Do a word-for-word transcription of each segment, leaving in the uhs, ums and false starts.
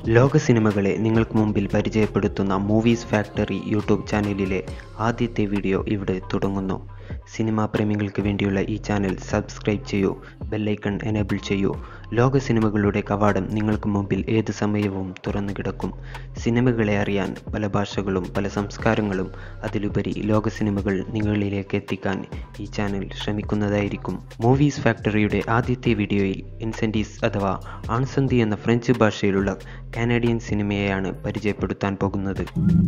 ലോക സിനിമകളെ നിങ്ങൾക്ക് മുമ്പിൽ പരിചയപ്പെടുത്തുന്ന മൂവീസ് ഫാക്ടറി യൂട്യൂബ് ചാനലിലെ ആദ്യത്തെ വീഡിയോ ഇവിടെ തുടങ്ങുന്നു. സിനിമാ പ്രേമികൾക്ക് വേണ്ടിയുള്ള ഈ ചാനൽ സബ്സ്ക്രൈബ് ചെയ്യൂ, ബെല്ലൈക്കൺ എനേബിൾ ചെയ്യൂ. ലോക സിനിമകളുടെ കവാടം നിങ്ങൾക്ക് മുമ്പിൽ ഏത് സമയവും തുറന്നു കിടക്കും. സിനിമകളെ അറിയാൻ പല ഭാഷകളും പല സംസ്കാരങ്ങളും അതിലുപരി ലോക സിനിമകൾ നിങ്ങളിലേക്ക് എത്തിക്കാൻ ഈ ചാനൽ ശ്രമിക്കുന്നതായിരിക്കും. മൂവീസ് ഫാക്ടറിയുടെ ആദ്യത്തെ വീഡിയോയിൽ ഇൻസെൻഡീസ് അഥവാ ആൺസന്ധി എന്ന ഫ്രഞ്ച് ഭാഷയിലുള്ള കാനഡിയൻ സിനിമയെയാണ് പരിചയപ്പെടുത്താൻ പോകുന്നത്.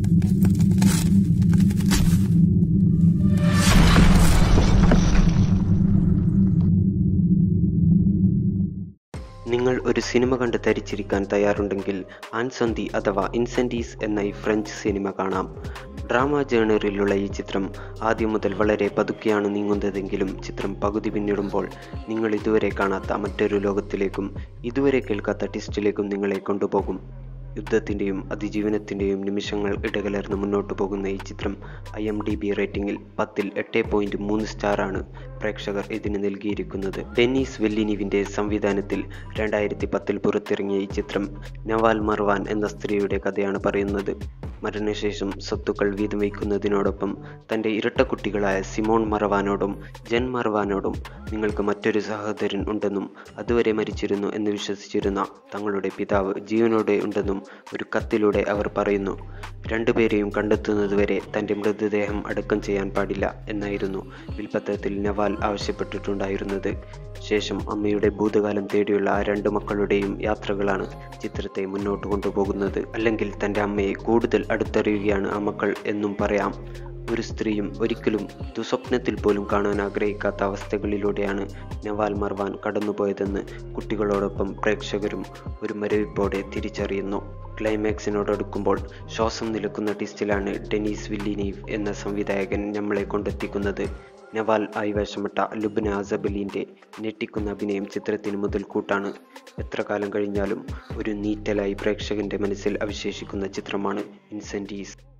നിങ്ങൾ ഒരു സിനിമ കണ്ട് ധരിച്ചിരിക്കാൻ തയ്യാറുണ്ടെങ്കിൽ ആൻസന്ധി അഥവാ ഇൻസെൻഡീസ് എന്ന ഈ ഫ്രഞ്ച് സിനിമ കാണാം. ഡ്രാമ ജേണറിലുള്ള ഈ ചിത്രം ആദ്യം മുതൽ വളരെ പതുക്കെയാണ് നീങ്ങുന്നതെങ്കിലും ചിത്രം പകുതി പിന്നിടുമ്പോൾ നിങ്ങൾ ഇതുവരെ കാണാത്ത മറ്റൊരു ലോകത്തിലേക്കും ഇതുവരെ കേൾക്കാത്ത ട്വിസ്റ്റിലേക്കും നിങ്ങളെ കൊണ്ടുപോകും. യുദ്ധത്തിൻ്റെയും അതിജീവനത്തിൻ്റെയും നിമിഷങ്ങൾ ഇടകലർന്ന് മുന്നോട്ട് പോകുന്ന ഈ ചിത്രം ഐ എം ഡി ബി റേറ്റിംഗിൽ പത്തിൽ എട്ട് പോയിന്റ് മൂന്ന് സ്റ്റാറാണ് പ്രേക്ഷകർ ഇതിന് നൽകിയിരിക്കുന്നത്. ഡെന്നീസ് വെല്ലിനീവിൻ്റെ സംവിധാനത്തിൽ രണ്ടായിരത്തി പത്തിൽ പുറത്തിറങ്ങിയ ഈ ചിത്രം നവാൽ മർവാൻ എന്ന സ്ത്രീയുടെ കഥയാണ് പറയുന്നത്. മരണശേഷം സ്വത്തുക്കൾ വീതം വയ്ക്കുന്നതിനോടൊപ്പം തൻ്റെ ഇരട്ടക്കുട്ടികളായ സിമോൺ മറവാനോടും ജെൻ മറവാനോടും നിങ്ങൾക്ക് മറ്റൊരു സഹോദരൻ ഉണ്ടെന്നും അതുവരെ മരിച്ചിരുന്നു എന്ന് വിശ്വസിച്ചിരുന്ന തങ്ങളുടെ പിതാവ് ജീവനോടെ ഉണ്ടെന്നും ഒരു കത്തിലൂടെ അവർ പറയുന്നു. രണ്ടുപേരെയും കണ്ടെത്തുന്നതുവരെ തൻ്റെ മൃതദേഹം അടക്കം ചെയ്യാൻ പാടില്ല എന്നായിരുന്നു വിൽപ്പത്രത്തിൽ നവാൽ ആവശ്യപ്പെട്ടിട്ടുണ്ടായിരുന്നത്. ശേഷം അമ്മയുടെ ഭൂതകാലം തേടിയുള്ള ആ രണ്ട് മക്കളുടെയും യാത്രകളാണ് ചിത്രത്തെ മുന്നോട്ട് കൊണ്ടുപോകുന്നത്. അല്ലെങ്കിൽ തൻ്റെ അമ്മയെ കൂടുതൽ അടുത്തറിയുകയാണ് ആ മക്കൾ എന്നും പറയാം. ഒരു സ്ത്രീയും ഒരിക്കലും ദുസ്വപ്നത്തിൽ പോലും കാണാൻ ആഗ്രഹിക്കാത്ത അവസ്ഥകളിലൂടെയാണ് നവാൽ മർവാൻ കടന്നുപോയതെന്ന് കുട്ടികളോടൊപ്പം പ്രേക്ഷകരും ഒരു മരവിപ്പോടെ തിരിച്ചറിയുന്നു. ക്ലൈമാക്സിനോടടുക്കുമ്പോൾ ശ്വാസം നിലക്കുന്ന ട്വിസ്റ്റിലാണ് ഡെനീസ് വില്ലിനീവ് എന്ന സംവിധായകൻ നമ്മളെ കൊണ്ടെത്തിക്കുന്നത്. നവാൽ ആയി വേഷമിട്ട ലുബ്ന അസബലിൻ്റെ ഞെട്ടിക്കുന്ന അഭിനയം ചിത്രത്തിന് മുതൽക്കൂട്ടാണ്. എത്ര കാലം കഴിഞ്ഞാലും ഒരു നീറ്റലായി പ്രേക്ഷകൻ്റെ മനസ്സിൽ അവശേഷിക്കുന്ന ചിത്രമാണ് ഇൻസെൻഡീസ്.